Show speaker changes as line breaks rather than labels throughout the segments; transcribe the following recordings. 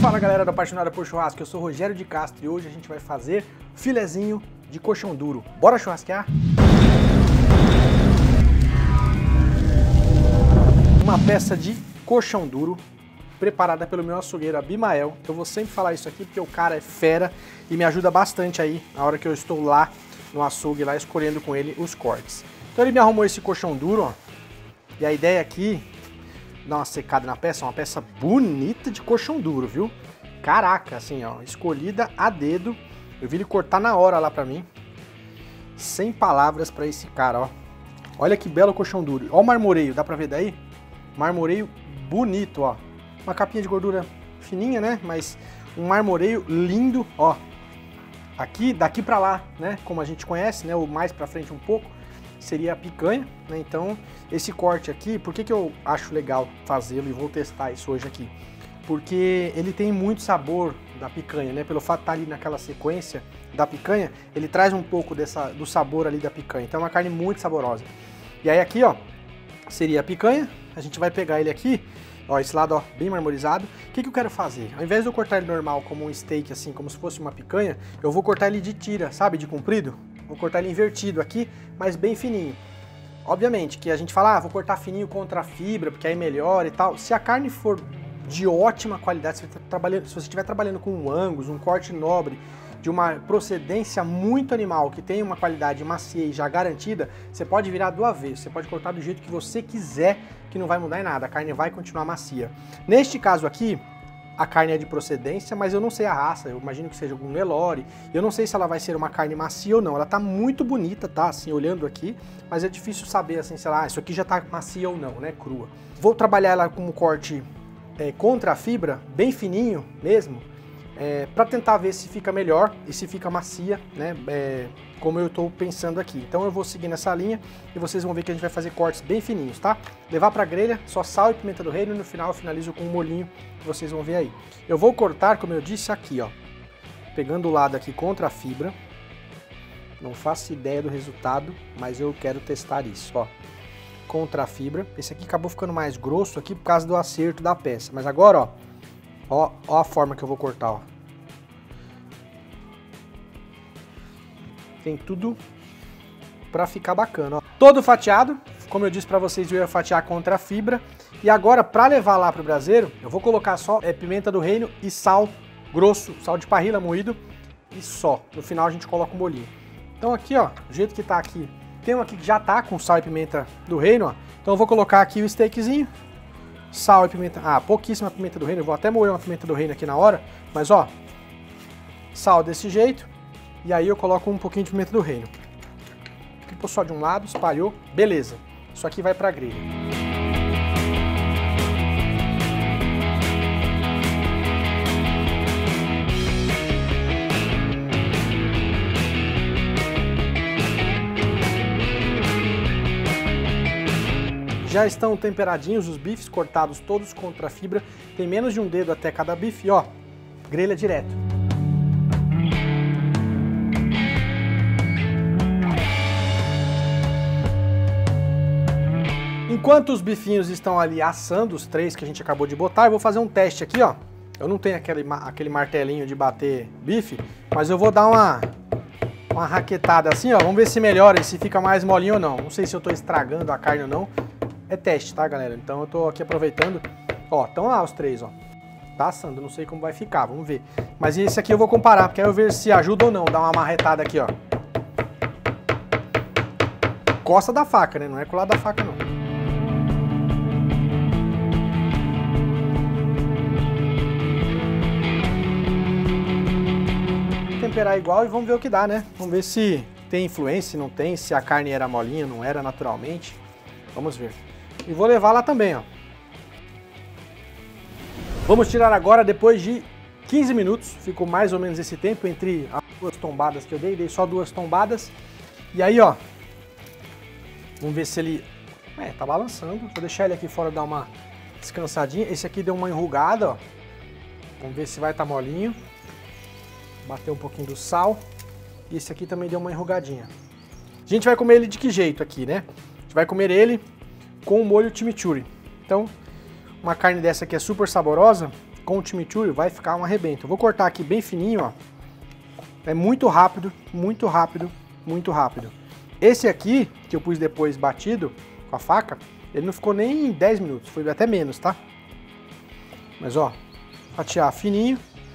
Fala galera da Apaixonada por Churrasco, eu sou Rogério de Castro e hoje a gente vai fazer filezinho de coxão duro. Bora churrasquear? Uma peça de coxão duro preparada pelo meu açougueiro Abimael. Eu vou sempre falar isso aqui porque o cara é fera e me ajuda bastante aí na hora que eu estou lá no açougue, lá escolhendo com ele os cortes. Então ele me arrumou esse coxão duro, ó. E a ideia aqui, dar uma secada na peça, uma peça bonita de coxão duro, viu? Caraca, assim, ó, escolhida a dedo. Eu vi ele cortar na hora lá pra mim. Sem palavras pra esse cara, ó. Olha que belo coxão duro. Ó o marmoreio, dá pra ver daí? Marmoreio bonito, ó. Uma capinha de gordura fininha, né? Mas um marmoreio lindo, ó. Aqui, daqui pra lá, né? Como a gente conhece, né? O mais pra frente um pouco, seria a picanha, né? Então, esse corte aqui, por que eu acho legal fazê-lo e vou testar isso hoje aqui? Porque ele tem muito sabor da picanha, né? Pelo fato de estar ali naquela sequência da picanha, ele traz um pouco do sabor ali da picanha. Então é uma carne muito saborosa. E aí aqui, ó, seria a picanha. A gente vai pegar ele aqui, ó, esse lado, ó, bem marmorizado. O que eu quero fazer? Ao invés de eu cortar ele normal como um steak, assim, como se fosse uma picanha, eu vou cortar ele de tira, sabe? De comprido. Vou cortar ele invertido aqui, mas bem fininho. Obviamente que a gente fala, vou cortar fininho contra a fibra, porque aí melhora e tal. Se a carne for de ótima qualidade, se você estiver trabalhando com um Angus, um corte nobre, de uma procedência muito animal, que tem uma qualidade macia e já garantida, você pode virar do avesso, você pode cortar do jeito que você quiser, que não vai mudar em nada, a carne vai continuar macia. Neste caso aqui, a carne é de procedência, mas eu não sei a raça, eu imagino que seja algum Nelore, eu não sei se ela vai ser uma carne macia ou não, ela tá muito bonita, tá, assim, olhando aqui, mas é difícil saber, assim, sei lá, isso aqui já tá macia ou não, né, crua. Vou trabalhar ela com um corte contra a fibra, bem fininho mesmo, para tentar ver se fica melhor e se fica macia, né, como eu estou pensando aqui. Então eu vou seguir nessa linha e vocês vão ver que a gente vai fazer cortes bem fininhos, tá? Levar para grelha, só sal e pimenta do reino e no final eu finalizo com um molhinho que vocês vão ver aí. Eu vou cortar, como eu disse, aqui, ó, pegando o lado aqui contra a fibra. Não faço ideia do resultado, mas eu quero testar isso, ó. Contra a fibra. Esse aqui acabou ficando mais grosso aqui por causa do acerto da peça. Mas agora, ó a forma que eu vou cortar, ó. Tem tudo pra ficar bacana, ó. Todo fatiado, como eu disse pra vocês, eu ia fatiar contra a fibra. E agora, pra levar lá pro braseiro, eu vou colocar só pimenta do reino e sal grosso, sal de parrilla moído e só. No final a gente coloca o molhinho. Então aqui, ó, do jeito que tá aqui, tem um aqui que já tá com sal e pimenta do reino, ó. Então eu vou colocar aqui o steakzinho, sal e pimenta, pouquíssima pimenta do reino, eu vou até moer uma pimenta do reino aqui na hora, mas ó, sal desse jeito, e aí eu coloco um pouquinho de pimenta do reino. Ficou só de um lado, espalhou, beleza. Isso aqui vai pra grelha. Já estão temperadinhos os bifes, cortados todos contra a fibra. Tem menos de um dedo até cada bife, ó, grelha direto. Enquanto os bifinhos estão ali assando, os três que a gente acabou de botar, eu vou fazer um teste aqui, ó. Eu não tenho aquele martelinho de bater bife, mas eu vou dar uma raquetada assim, ó. Vamos ver se melhora e se fica mais molinho ou não. Não sei se eu tô estragando a carne ou não. É teste, tá, galera? Então eu tô aqui aproveitando. Ó, estão lá os três, ó. Tá assando, não sei como vai ficar, vamos ver. Mas esse aqui eu vou comparar, porque aí eu ver se ajuda ou não. Dar uma marretada aqui, ó. Costa da faca, né? Não é colar da faca, não. Temperar igual e vamos ver o que dá, né? Vamos ver se tem influência, se não tem, se a carne era molinha, não era naturalmente. Vamos ver. E vou levar lá também, ó. Vamos tirar agora depois de 15 minutos. Ficou mais ou menos esse tempo entre as duas tombadas que eu dei. Dei só 2 tombadas. E aí, ó. Vamos ver se ele... tá balançando. Vou deixar ele aqui fora dar uma descansadinha. Esse aqui deu uma enrugada, ó. Vamos ver se vai estar molinho. Bater um pouquinho do sal. E esse aqui também deu uma enrugadinha. A gente vai comer ele de que jeito aqui, né? A gente vai comer ele com o molho chimichurri. Então, uma carne dessa aqui é super saborosa, com o chimichurri vai ficar um arrebento. Eu vou cortar aqui bem fininho, ó. É muito rápido, muito rápido, muito rápido. Esse aqui, que eu pus depois batido com a faca, ele não ficou nem 10 minutos, foi até menos, tá? Mas ó, fatiar fininho.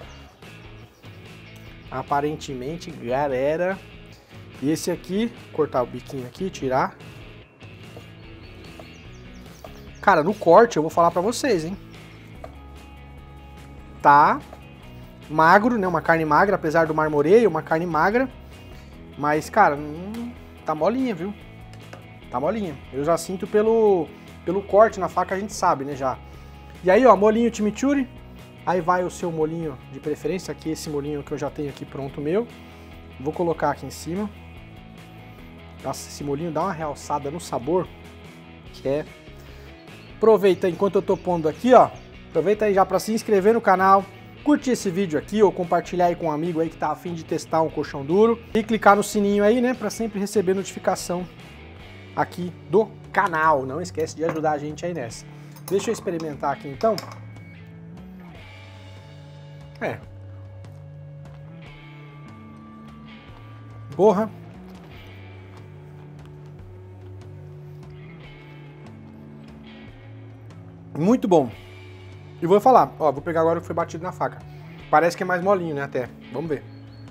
Aparentemente, galera. E esse aqui, cortar o biquinho aqui, tirar. Cara, no corte eu vou falar pra vocês, hein? Tá magro, né? Uma carne magra, apesar do marmoreio, uma carne magra. Mas, cara, tá molinha, viu? Tá molinha. Eu já sinto pelo corte na faca, a gente sabe, né, já. E aí, ó, molinho chimichurri. Aí vai o seu molinho de preferência, aqui esse molinho que eu já tenho aqui pronto meu. Vou colocar aqui em cima. Nossa, esse molinho dá uma realçada no sabor, que é... Aproveita enquanto eu tô pondo aqui, ó. Aproveita aí já para se inscrever no canal, curtir esse vídeo aqui ou compartilhar aí com um amigo aí que tá a fim de testar um colchão duro. E clicar no sininho aí, né, para sempre receber notificação aqui do canal. Não esquece de ajudar a gente aí nessa. Deixa eu experimentar aqui então. Porra. Muito bom. E vou falar, ó, vou pegar agora o que foi batido na faca. Parece que é mais molinho, né, até. Vamos ver.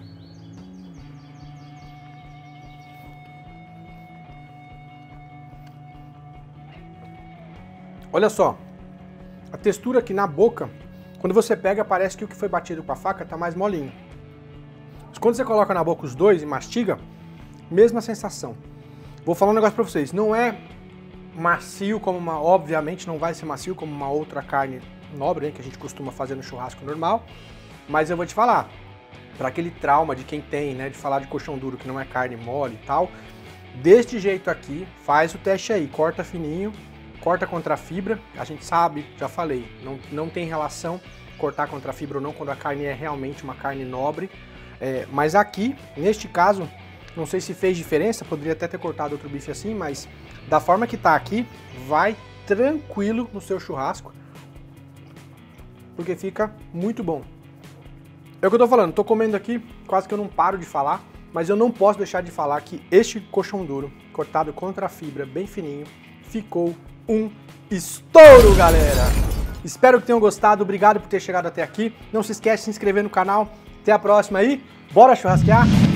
Olha só. A textura aqui na boca, quando você pega, parece que o que foi batido com a faca tá mais molinho. Mas quando você coloca na boca os dois e mastiga, mesma sensação. Vou falar um negócio pra vocês, não é macio como uma, obviamente não vai ser macio como uma outra carne nobre, né, que a gente costuma fazer no churrasco normal, mas eu vou te falar, para aquele trauma de quem tem, né, de falar de colchão duro que não é carne mole e tal, deste jeito aqui, faz o teste aí, corta fininho, corta contra a fibra, a gente sabe, já falei, não tem relação cortar contra a fibra ou não quando a carne é realmente uma carne nobre, mas aqui, neste caso, não sei se fez diferença, poderia até ter cortado outro bife assim, mas da forma que tá aqui, vai tranquilo no seu churrasco, porque fica muito bom. É o que eu tô falando, tô comendo aqui, quase que eu não paro de falar, mas eu não posso deixar de falar que este colchão duro, cortado contra a fibra, bem fininho, ficou um estouro, galera! Espero que tenham gostado, obrigado por ter chegado até aqui. Não se esquece de se inscrever no canal. Até a próxima aí, bora churrasquear?